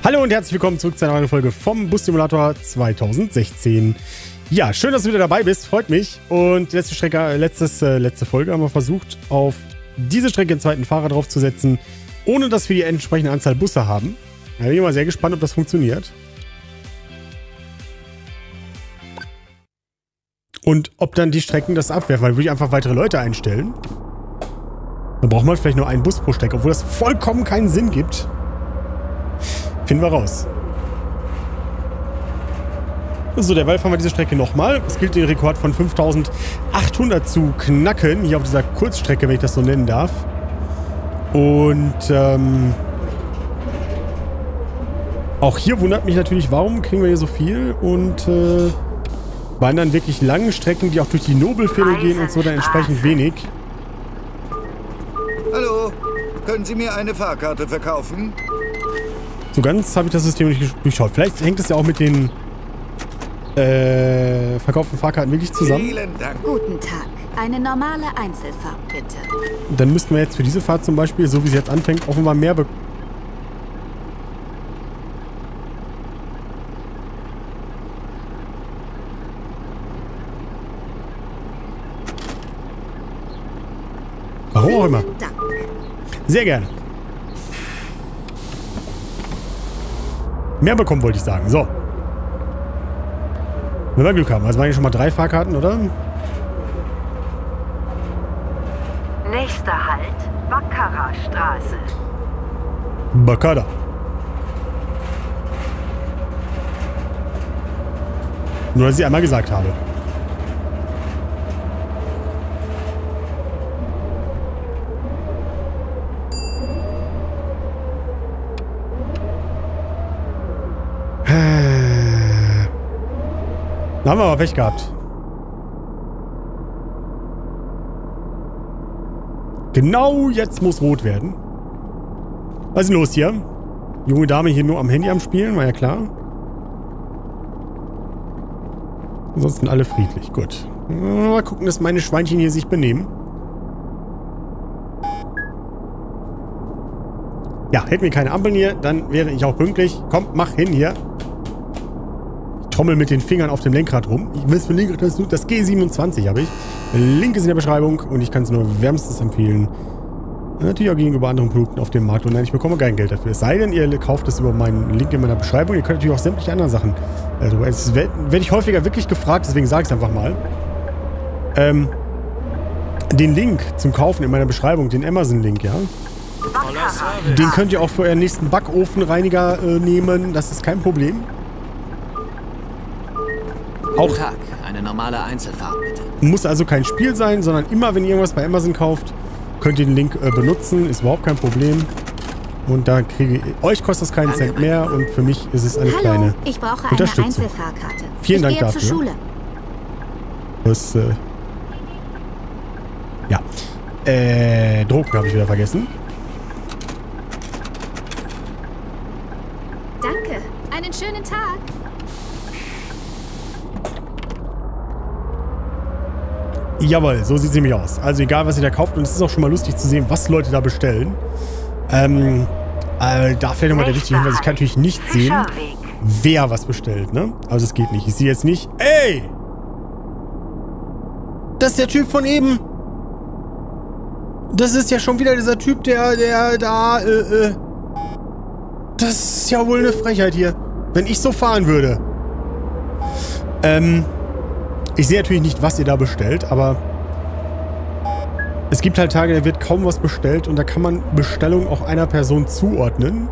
Hallo und herzlich willkommen zurück zu einer neuen Folge vom Bus Simulator 2016. Ja, schön, dass du wieder dabei bist, freut mich. Und die letzte Folge haben wir versucht, auf diese Strecke einen zweiten Fahrer draufzusetzen, ohne dass wir die entsprechende Anzahl Busse haben. Da bin ich mal sehr gespannt, ob das funktioniert. Und ob dann die Strecken das abwerfen, weil würde ich einfach weitere Leute einstellen. Dann braucht man vielleicht nur einen Bus pro Strecke, obwohl das vollkommen keinen Sinn gibt. Finden wir raus. So, derweil fahren wir diese Strecke nochmal. Es gilt, den Rekord von 5800 zu knacken. Hier auf dieser Kurzstrecke, wenn ich das so nennen darf. Und auch hier wundert mich natürlich, warum kriegen wir hier so viel? Und bei anderen wirklich langen Strecken, die auch durch die Nobelviertel gehen und so, dann entsprechend wenig. Hallo, können Sie mir eine Fahrkarte verkaufen? So ganz habe ich das System nicht durchschaut. Vielleicht hängt es ja auch mit den verkauften Fahrkarten wirklich zusammen. Vielen Dank. Guten Tag. Eine normale Einzelfahrt, bitte. Dann müssten wir jetzt für diese Fahrt zum Beispiel, so wie sie jetzt anfängt, offenbar mehr Warum auch immer. Dank. Sehr gerne. Mehr bekommen, wollte ich sagen. So. Wenn wir Glück haben. Also waren ja schon mal 3 Fahrkarten, oder? Nächster Halt, Baccarat Straße. Baccarat. Nur, dass ich einmal gesagt habe. Da haben wir aber Pech gehabt. Genau jetzt muss rot werden. Was ist denn los hier? Junge Dame hier nur am Handy am Spielen, war ja klar. Ansonsten alle friedlich. Gut. Mal gucken, dass meine Schweinchen hier sich benehmen. Ja, hätten wir keine Ampeln hier, dann wäre ich auch pünktlich. Komm, mach hin hier. Trommel mit den Fingern auf dem Lenkrad rum. Ich weiß von Lenkrad, das G27 habe ich. Link ist in der Beschreibung und ich kann es nur wärmstens empfehlen. Natürlich auch gegenüber anderen Produkten auf dem Markt. Und nein, ich bekomme kein Geld dafür. Es sei denn, ihr kauft es über meinen Link in meiner Beschreibung. Ihr könnt natürlich auch sämtliche anderen Sachen. Also, es werde ich häufiger wirklich gefragt, deswegen sage ich es einfach mal. Den Link zum Kaufen in meiner Beschreibung, den Amazon-Link, ja. Den könnt ihr auch für euren nächsten Backofenreiniger nehmen. Das ist kein Problem. Guten Tag, eine normale Einzelfahrt, bitte. Muss also kein Spiel sein, sondern immer, wenn ihr irgendwas bei Amazon kauft, könnt ihr den Link benutzen. Ist überhaupt kein Problem. Und da euch kostet es keinen Cent mehr und für mich ist es eine kleine ich brauche eine Unterstützung. Einzelfahrkarte. Vielen Dank ich gehe dafür. Zur Schule. Das, ja. Drucken habe ich wieder vergessen. Danke. Einen schönen Tag. Jawohl, so sieht sie nämlich aus. Also egal, was ihr da kauft. Und es ist auch schon mal lustig zu sehen, was Leute da bestellen. Da vielleicht nochmal der wichtige Hinweis. Ich kann natürlich nicht sehen, wer was bestellt, ne? Also es geht nicht. Ich sehe jetzt nicht... Ey! Das ist der Typ von eben. Das ist ja schon wieder dieser Typ, der da... Das ist ja wohl eine Frechheit hier. Wenn ich so fahren würde. Ich sehe natürlich nicht, was ihr da bestellt, aber es gibt halt Tage, da wird kaum was bestellt und da kann man Bestellungen auch einer Person zuordnen.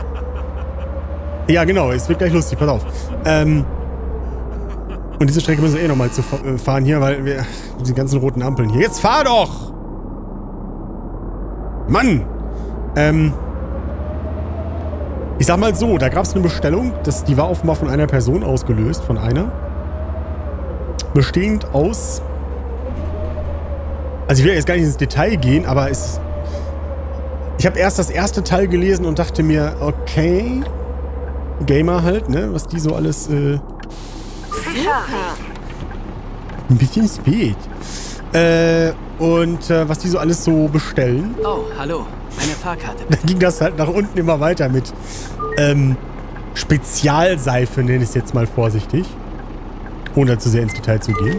Ja, genau, es wird gleich lustig, pass auf. Und diese Strecke müssen wir eh nochmal zu fahren hier, weil wir die ganzen roten Ampeln hier. Jetzt fahr doch! Mann! Ich sag mal so, da gab es eine Bestellung, die war offenbar von einer Person ausgelöst, von einer. Bestehend aus... Also ich will jetzt gar nicht ins Detail gehen, aber ich habe erst das erste Teil gelesen und dachte mir, okay, Gamer halt, ne, was die so alles... Ein bisschen spät. Was die so alles so bestellen. Oh, hallo. Eine Fahrkarte. Da ging das halt nach unten immer weiter mit Spezialseife, nenne ich es jetzt mal vorsichtig. Ohne zu sehr ins Detail zu gehen.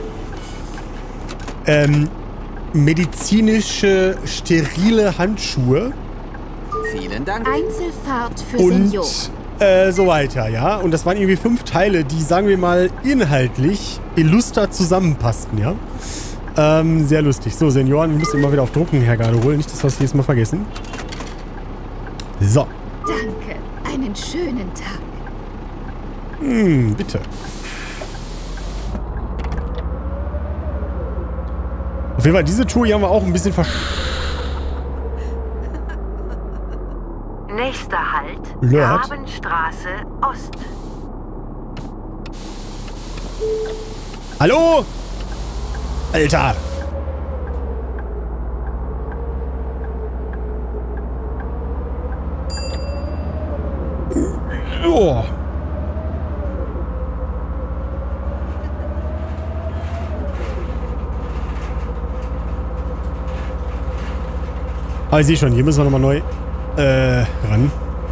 Medizinische, sterile Handschuhe. Vielen Dank. Einzelfahrt für Und Senior. so weiter, ja. Und das waren irgendwie 5 Teile, die, sagen wir mal, inhaltlich illuster zusammenpassten, ja. Sehr lustig. So, Senioren, wir müssen immer wieder auf Drucken herholen. Nicht, dass wir das jetzt mal vergessen. So. Danke. Einen schönen Tag. Bitte. Auf jeden Fall, diese Tour hier haben wir auch ein bisschen Nächster Halt, Lört. Grabenstraße Ost. Hallo? Alter. Oh. Aber ich sehe schon, hier müssen wir nochmal neu ran.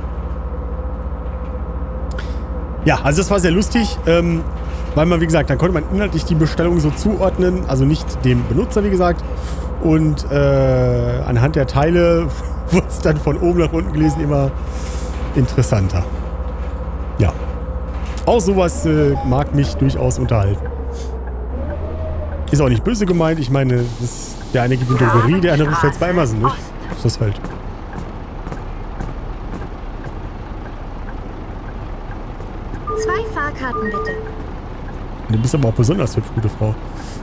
Ja, also das war sehr lustig, weil man, wie gesagt, dann konnte man inhaltlich die Bestellung so zuordnen, also nicht dem Benutzer, wie gesagt, und anhand der Teile wurde es dann von oben nach unten gelesen immer interessanter. Ja. Auch sowas mag mich durchaus unterhalten. Ist auch nicht böse gemeint, ich meine, der eine gibt in Drogerie, der andere bestellt es bei Amazon, nicht? Ist das halt. Zwei Fahrkarten bitte. Du bist aber auch besonders hübsch, gute Frau.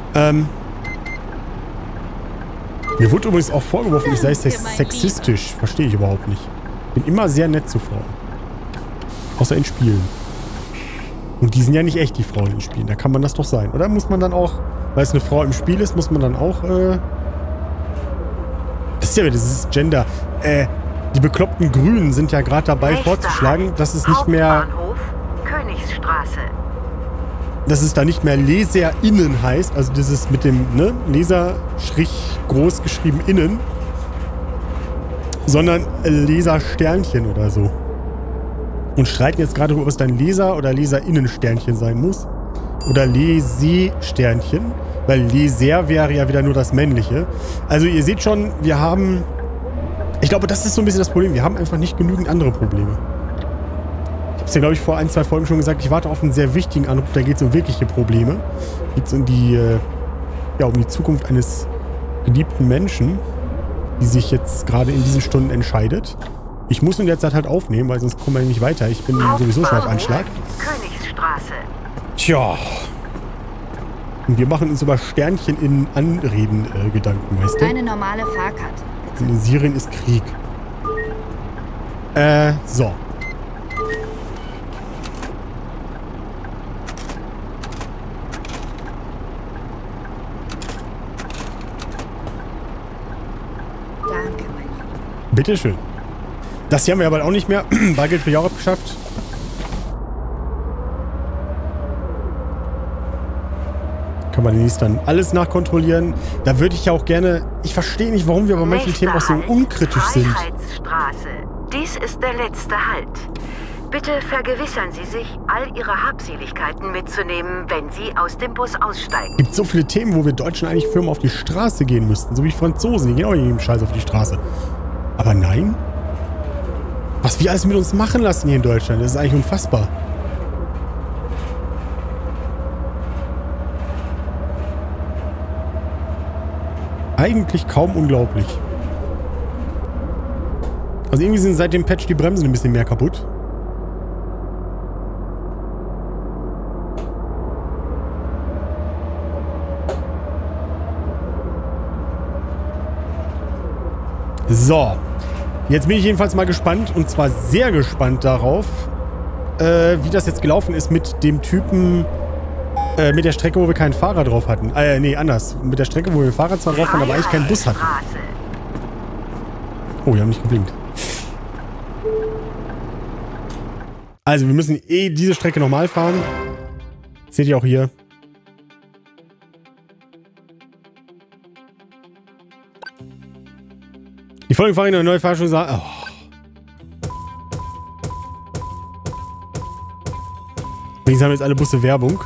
Mir wurde übrigens auch vorgeworfen, ich sei sexistisch. Verstehe ich überhaupt nicht. Bin immer sehr nett zu Frauen. Außer in Spielen. Und die sind ja nicht echt, die Frauen in Spielen. Da kann man das doch sein. Oder muss man dann auch, weil es eine Frau im Spiel ist, muss man dann auch, das ist ja, das ist Gender. Die bekloppten Grünen sind ja gerade dabei vorzuschlagen, dass es nicht mehr, Königsstraße. dass es da nicht mehr LeserInnen heißt, also dieses mit dem, ne, Leser-Strich groß geschrieben innen, sondern Leser-Sternchen oder so. Und streiten jetzt gerade, ob es dann Leser- oder LeserInnen-Sternchen sein muss. Oder Lese-Sternchen. Weil Leser wäre ja wieder nur das Männliche. Also ihr seht schon, wir haben... Ich glaube, das ist so ein bisschen das Problem. Wir haben einfach nicht genügend andere Probleme. Ich habe es ja, glaube ich, vor 1, 2 Folgen schon gesagt, ich warte auf einen sehr wichtigen Anruf. Da geht es um wirkliche Probleme. Da geht es um die, um die Zukunft eines geliebten Menschen, die sich jetzt gerade in diesen Stunden entscheidet. Ich muss in der Zeit halt aufnehmen, weil sonst kommen wir nicht weiter. Ich bin sowieso schon auf Anschlag. Königsstraße. Tja. Und wir machen uns über Sternchen in Anreden Gedanken, weißt du? Eine normale Fahrkarte. In Syrien ist Krieg. So. Danke, mein Lieber. Bitteschön. Das hier haben wir aber auch nicht mehr. Bargeld für Jahre geschafft. Kann man demnächst dann alles nachkontrollieren. Da würde ich ja auch gerne... Ich verstehe nicht, warum wir bei manchen Themen auch so unkritisch sind. Freiheitsstraße. Dies ist der letzte Halt. Bitte vergewissern Sie sich, all Ihre Habseligkeiten mitzunehmen, wenn Sie aus dem Bus aussteigen. Es gibt so viele Themen, wo wir Deutschen eigentlich Firmen auf die Straße gehen müssten. So wie Franzosen. Die gehen auch in jedem Scheiß auf die Straße. Aber nein. Was wir alles mit uns machen lassen hier in Deutschland, das ist eigentlich unfassbar. Eigentlich kaum unglaublich. Also irgendwie sind seit dem Patch die Bremsen ein bisschen mehr kaputt. So. Jetzt bin ich jedenfalls mal gespannt, und zwar sehr gespannt darauf, wie das jetzt gelaufen ist mit dem Typen, mit der Strecke, wo wir keinen Fahrer drauf hatten. Nee, anders. Mit der Strecke, wo wir Fahrer zwar drauf hatten, aber eigentlich keinen Bus hatten. Oh, wir haben nicht geblinkt. Also, wir müssen diese Strecke nochmal fahren. Seht ihr auch hier. Die folgende Fahrerin eine neue Fahrschule sagt... Oh. Übrigens haben jetzt alle Busse Werbung.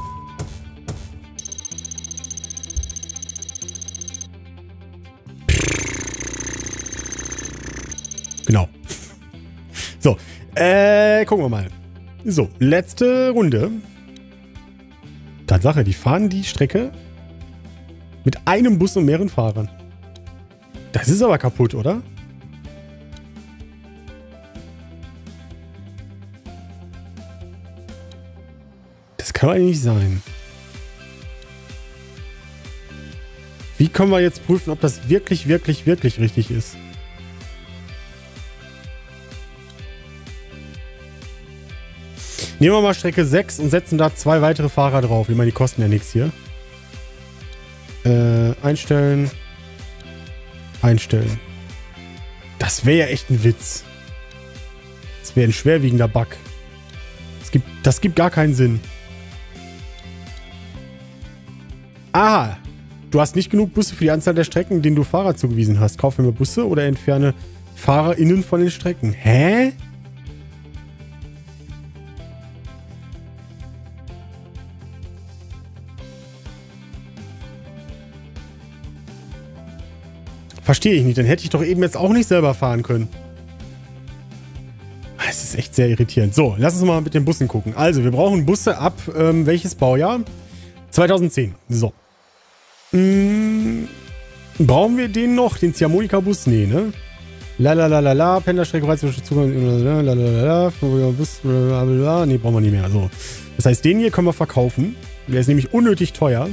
Genau. So, gucken wir mal. So, letzte Runde. Tatsache, die fahren die Strecke mit einem Bus und mehreren Fahrern. Das ist aber kaputt, oder? Das kann eigentlich nicht sein. Wie können wir jetzt prüfen, ob das wirklich richtig ist? Nehmen wir mal Strecke 6 und setzen da 2 weitere Fahrer drauf. Ich meine, die kosten ja nichts hier. Einstellen. Einstellen. Das wäre ja echt ein Witz. Das wäre ein schwerwiegender Bug. Das gibt gar keinen Sinn. Aha. Du hast nicht genug Busse für die Anzahl der Strecken, denen du Fahrer zugewiesen hast. Kaufe mir Busse oder entferne FahrerInnen von den Strecken. Hä? Verstehe ich nicht. Dann hätte ich doch eben jetzt auch nicht selber fahren können. Es ist echt sehr irritierend. So, lass uns mal mit den Bussen gucken. Also, wir brauchen Busse ab, welches Baujahr? 2010. So. Brauchen wir den noch? Den Ziehharmonika-Bus? Nee, ne? Lalalala, Pendlerstrecke, Zugang, lalalala, Bus, blablabla. Nee, brauchen wir nicht mehr. So. Das heißt, den hier können wir verkaufen. Der ist nämlich unnötig teuer.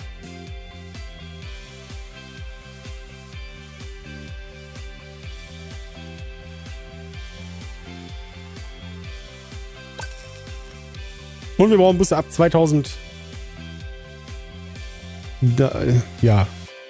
Und wir brauchen Busse ab 2000. Ja.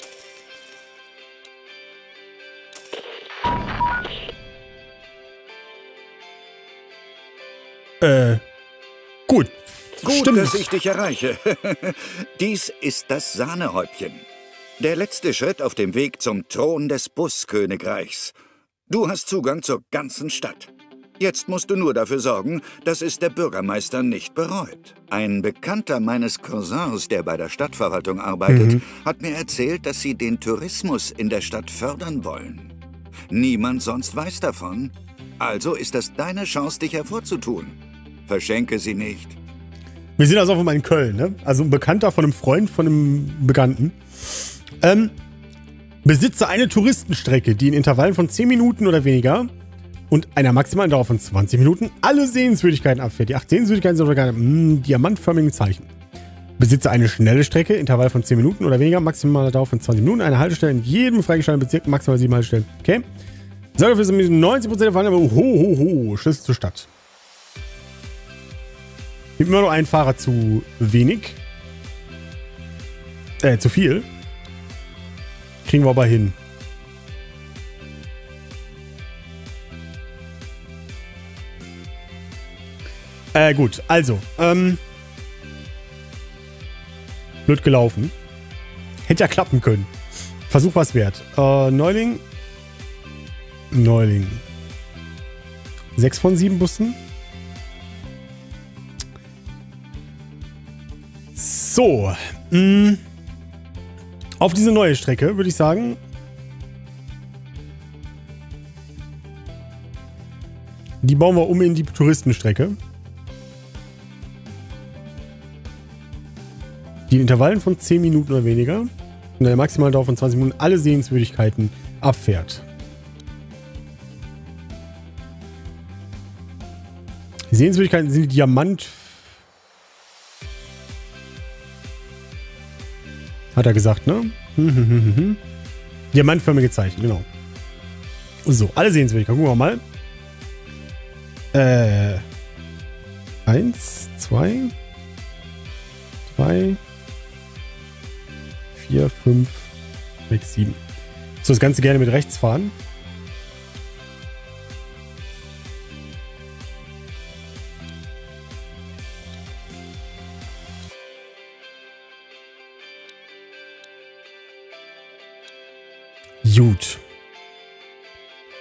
Gut. Gut, Stimmt. dass ich dich erreiche. Dies ist das Sahnehäubchen. Der letzte Schritt auf dem Weg zum Thron des Buskönigreichs. Du hast Zugang zur ganzen Stadt. Jetzt musst du nur dafür sorgen, dass es der Bürgermeister nicht bereut. Ein Bekannter meines Cousins, der bei der Stadtverwaltung arbeitet, hat mir erzählt, dass sie den Tourismus in der Stadt fördern wollen. Niemand sonst weiß davon. Also ist das deine Chance, dich hervorzutun. Verschenke sie nicht. Wir sind also auch mal in Köln, ne? Also ein Bekannter von einem Freund, von einem Bekannten. Besitze eine Touristenstrecke, die in Intervallen von 10 Minuten oder weniger und einer maximalen Dauer von 20 Minuten alle Sehenswürdigkeiten abfährt. Die 8 Sehenswürdigkeiten sind sogar diamantförmigen Zeichen. Besitze eine schnelle Strecke, Intervall von 10 Minuten oder weniger, maximale Dauer von 20 Minuten, eine Haltestelle in jedem freigestellten Bezirk, maximal 7 Haltestellen. Okay? Sorge für 90% der Fahrer, aber Schlüssel zur Stadt. Gibt immer nur einen Fahrer zu wenig. Zu viel. Kriegen wir aber hin. Gut, also, blöd gelaufen. Hätte ja klappen können. Versuch was wert. Neuling. 6 von 7 Bussen. So. Auf diese neue Strecke würde ich sagen. Die bauen wir um in die Touristenstrecke. Die in Intervallen von 10 Minuten oder weniger und der maximalen Dauer von 20 Minuten alle Sehenswürdigkeiten abfährt. Die Sehenswürdigkeiten sind die Diamant. Hat er gesagt, ne? Diamantförmige Zeichen, genau. So, alle Sehenswürdigkeiten. Gucken wir mal. 1, 2, 3, 4, 5, 6, 7. So, das Ganze gerne mit rechts fahren. Gut.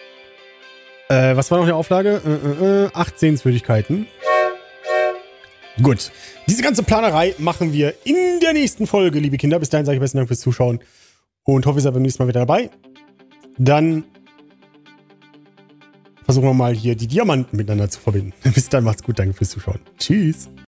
Was war noch die Auflage? 8 Sehenswürdigkeiten. Gut. Diese ganze Planerei machen wir in der nächsten Folge, liebe Kinder. Bis dahin sage ich besten Dank fürs Zuschauen und hoffe, ihr seid beim nächsten Mal wieder dabei. Dann versuchen wir mal hier die Diamanten miteinander zu verbinden. Bis dann, macht's gut. Danke fürs Zuschauen. Tschüss.